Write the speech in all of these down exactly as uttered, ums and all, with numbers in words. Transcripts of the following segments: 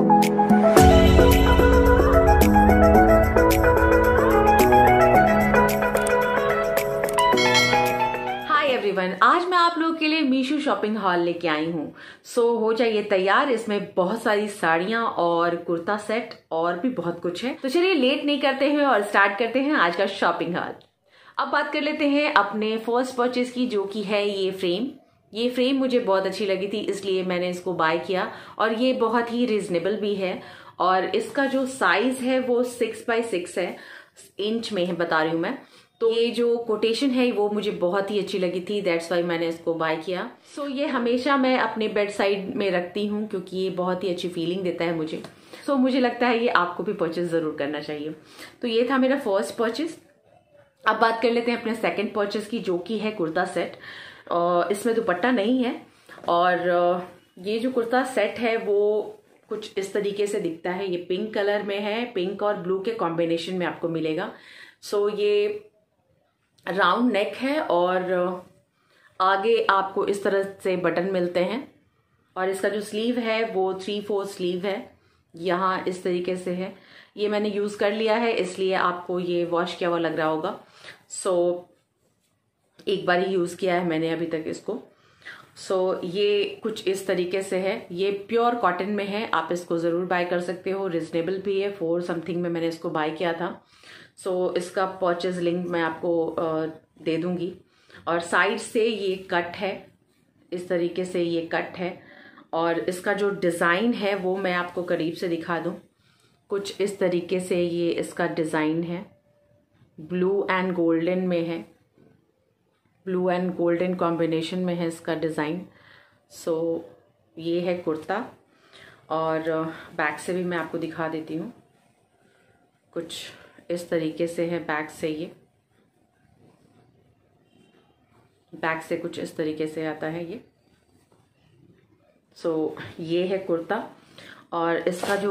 आज मैं आप लोगों के लिए मीशो शॉपिंग हॉल लेके आई हूँ। सो so, हो जाइए तैयार। इसमें बहुत सारी साड़ियां और कुर्ता सेट और भी बहुत कुछ है। तो चलिए लेट नहीं करते हैं और स्टार्ट करते हैं आज का शॉपिंग हॉल। अब बात कर लेते हैं अपने फर्स्ट परचेज की, जो कि है ये फ्रेम। ये फ्रेम मुझे बहुत अच्छी लगी थी, इसलिए मैंने इसको बाय किया और ये बहुत ही रिजनेबल भी है। और इसका जो साइज है वो सिक्स बाई सिक्स है, इंच में है बता रही हूँ मैं। तो ये जो कोटेशन है वो मुझे बहुत ही अच्छी लगी थी, दैट्स वाई मैंने इसको बाय किया। सो so, ये हमेशा मैं अपने बेड साइड में रखती हूँ क्योंकि ये बहुत ही अच्छी फीलिंग देता है मुझे। सो so, मुझे लगता है ये आपको भी परचेज जरूर करना चाहिए। तो ये था मेरा फर्स्ट परचेज। अब बात कर लेते हैं अपने सेकंड परचेज की, जो कि है कुर्ता सेट। और इसमें दुपट्टा नहीं है और ये जो कुर्ता सेट है वो कुछ इस तरीके से दिखता है। ये पिंक कलर में है, पिंक और ब्लू के कॉम्बिनेशन में आपको मिलेगा। सो so, ये राउंड नेक है और आगे आपको इस तरह से बटन मिलते हैं और इसका जो स्लीव है वो थ्री फोर स्लीव है, यहाँ इस तरीके से है। ये मैंने यूज़ कर लिया है इसलिए आपको ये वॉश किया हुआ लग रहा होगा। सो so, एक बार ही यूज़ किया है मैंने अभी तक इसको। सो so, ये कुछ इस तरीके से है। ये प्योर कॉटन में है, आप इसको ज़रूर बाय कर सकते हो, रिजनेबल भी है। फोर समथिंग में मैंने इसको बाय किया था। सो so, इसका परचेज लिंक मैं आपको दे दूंगी। और साइड से ये कट है, इस तरीके से ये कट है और इसका जो डिज़ाइन है वो मैं आपको करीब से दिखा दूं। कुछ इस तरीके से ये इसका डिज़ाइन है, ब्लू एंड गोल्डन में है, ब्लू एंड गोल्डन कॉम्बिनेशन में है इसका डिज़ाइन। सो so, ये है कुर्ता और बैक से भी मैं आपको दिखा देती हूँ। कुछ इस तरीके से है बैक से, ये बैक से कुछ इस तरीके से आता है ये। सो so, ये है कुर्ता और इसका जो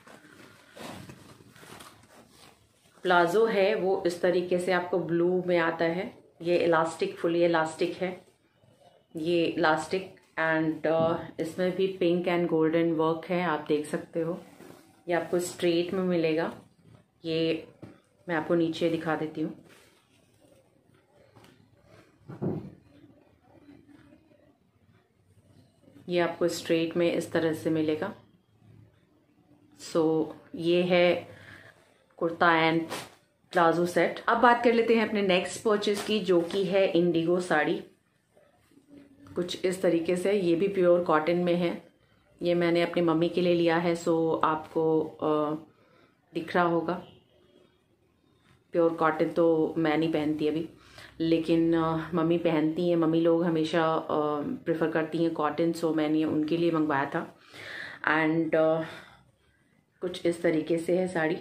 प्लाजो है वो इस तरीके से आपको ब्लू में आता है। ये इलास्टिक, फुली इलास्टिक है ये इलास्टिक एंड इसमें भी पिंक एंड गोल्डन वर्क है, आप देख सकते हो। ये आपको स्ट्रेट में मिलेगा। ये मैं आपको नीचे दिखा देती हूँ। ये आपको स्ट्रेट में इस तरह से मिलेगा। सो so, ये है कुर्ता एंड प्लाजो सेट। अब बात कर लेते हैं अपने नेक्स्ट परचेज की, जो कि है इंडिगो साड़ी। कुछ इस तरीके से, ये भी प्योर कॉटन में है। ये मैंने अपनी मम्मी के लिए लिया है, सो आपको आ, दिख रहा होगा। प्योर कॉटन तो मैं नहीं पहनती अभी, लेकिन आ, मम्मी पहनती हैं। मम्मी लोग हमेशा प्रेफर करती हैं कॉटन, सो मैंने उनके लिए मंगवाया था। एंड कुछ इस तरीके से है साड़ी।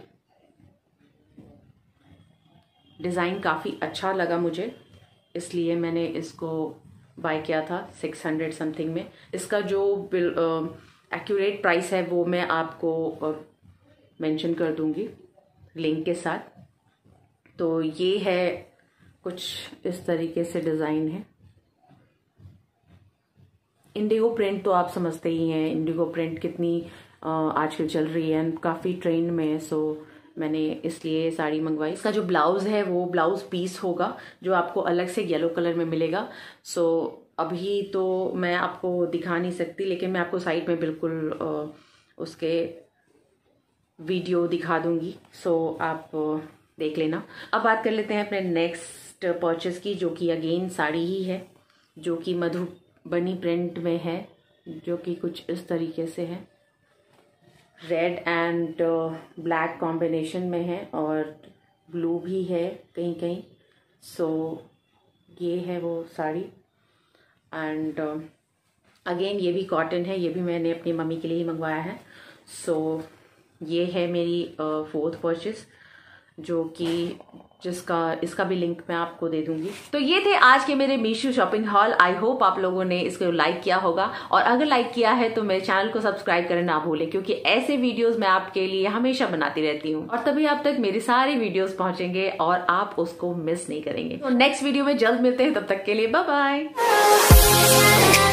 डिज़ाइन काफ़ी अच्छा लगा मुझे, इसलिए मैंने इसको बाय किया था सिक्स हंड्रेड समथिंग में। इसका जो बिल एक्यूरेट प्राइस है वो मैं आपको मेंशन कर दूंगी लिंक के साथ। तो ये है कुछ इस तरीके से डिज़ाइन है। इंडिगो प्रिंट तो आप समझते ही हैं, इंडिगो प्रिंट कितनी आजकल चल रही है, काफ़ी ट्रेंड में है। सो मैंने इसलिए साड़ी मंगवाई। इसका जो ब्लाउज़ है वो ब्लाउज़ पीस होगा, जो आपको अलग से येलो कलर में मिलेगा। सो अभी तो मैं आपको दिखा नहीं सकती, लेकिन मैं आपको साइड में बिल्कुल आ, उसके वीडियो दिखा दूंगी। सो आप देख लेना। अब बात कर लेते हैं अपने नेक्स्ट परचेज की, जो कि अगेन साड़ी ही है, जो कि मधुबनी प्रिंट में है, जो कि कुछ इस तरीके से है। रेड एंड ब्लैक कॉम्बिनेशन में है और ब्लू भी है कहीं कहीं। सो so, ये है वो साड़ी एंड अगेन ये भी कॉटन है। ये भी मैंने अपनी मम्मी के लिए ही मंगवाया है। सो so, ये है मेरी फोर्थ uh, परचेज, जो कि जिसका इसका भी लिंक मैं आपको दे दूंगी। तो ये थे आज के मेरे Meesho shopping haul. I hope आप लोगों ने इसको लाइक किया होगा, और अगर लाइक किया है तो मेरे चैनल को सब्सक्राइब करना ना भूलें, क्योंकि ऐसे वीडियोस मैं आपके लिए हमेशा बनाती रहती हूँ और तभी आप तक मेरे सारे वीडियोस पहुंचेंगे और आप उसको मिस नहीं करेंगे। तो नेक्स्ट वीडियो में जल्द मिलते हैं, तब तक के लिए बाय बाय।